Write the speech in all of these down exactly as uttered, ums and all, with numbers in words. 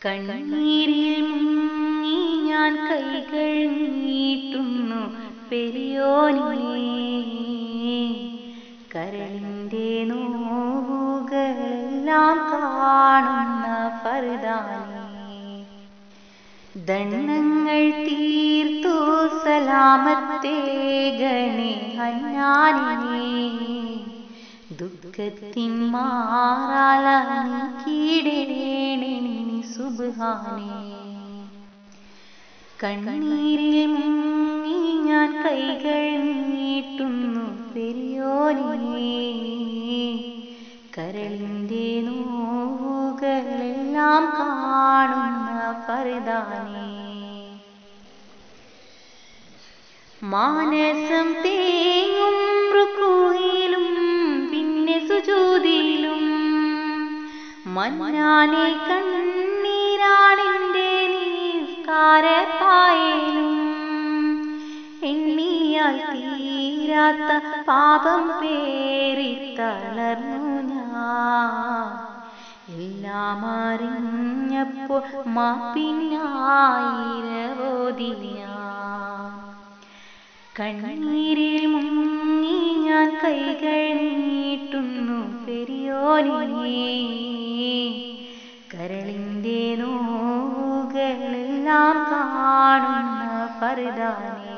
കണ്ണീരിൽ മുങ്ങി ഞാൻ കൈകൾ നീട്ടുന്നു പെരിയോനേ, കരളിന്റെ നോവുകളെല്ലാം കാണുന്ന ഫർദാനേ. ദണ്ണങ്ങൾ തീർത്തു സലാമത്തേകണേ ഹന്നാനേ, ദുഃഖത്തിൻ മാറാല നീക്കിടേണേ സുബ്ഹാനേ. കണ്ണീരിൽ മുങ്ങി ഞാൻ കൈകൾ നീട്ടുന്നു പെരിയോനേ, കരളിന്റെ നോവുകളെല്ലാം കാണുന്ന ഫർദാനേ. മാനസം തേങ്ങും റുകൂയിലും പിന്നെ സുജൂദിലും മന്നാനെ കണ്ണീരാണെന്റെ നിസ്കാരപ്പായലും. എണ്ണിയാൽ തീരാത്ത പാപം പേറി തളർന്നു ഞാൻ, എല്ലാം അറിഞ്ഞപ്പോൾ മാപ്പിനായിരവോതി ഞാൻ. കണ്ണീരിൽ മുങ്ങി ഞാൻ കൈകൾ നീട്ടുന്നു പെരിയോനേ, കരളിന്റെ നോവുകളെല്ലാം കാണുന്ന ഫർദാനേ.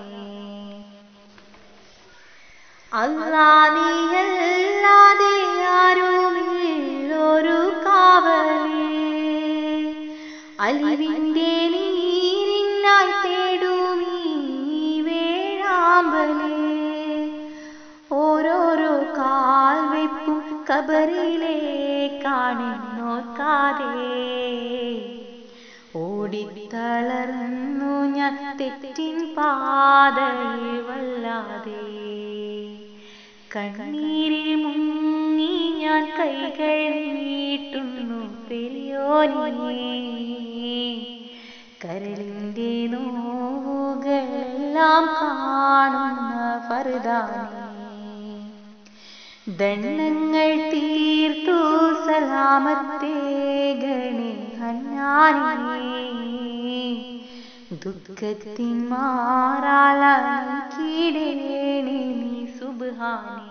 അല്ലാ നീയല്ലാതെ ആരുമില്ലൊരു കാവല്, അലിവിന്റെ നീരിനായി തേടുമീ വേഴാമ്പല്. ഓരോരോ കാൽവെപ്പും കബറിലേക്കാണെന്നോർക്കാതെ ഓടിത്തളർന്നു ഞാൻ തെറ്റിൻ പാതയിൽ വല്ലാതെ. കണ്ണീരിൽ മുങ്ങി ഞാൻ കൈകൾ നീട്ടുന്നു പെരിയോനേ, കരളിന്റെ നോവുകളെല്ലാം കാണുന്ന ഫർദാനേ. ദണ്ണങ്ങൾ തീർത്തു സലാമത്തേകണേ ഹന്നാനേ, ദുഃഖത്തിൻ മാറാല നീക്കിടേണേ സുബ്ഹാനേ.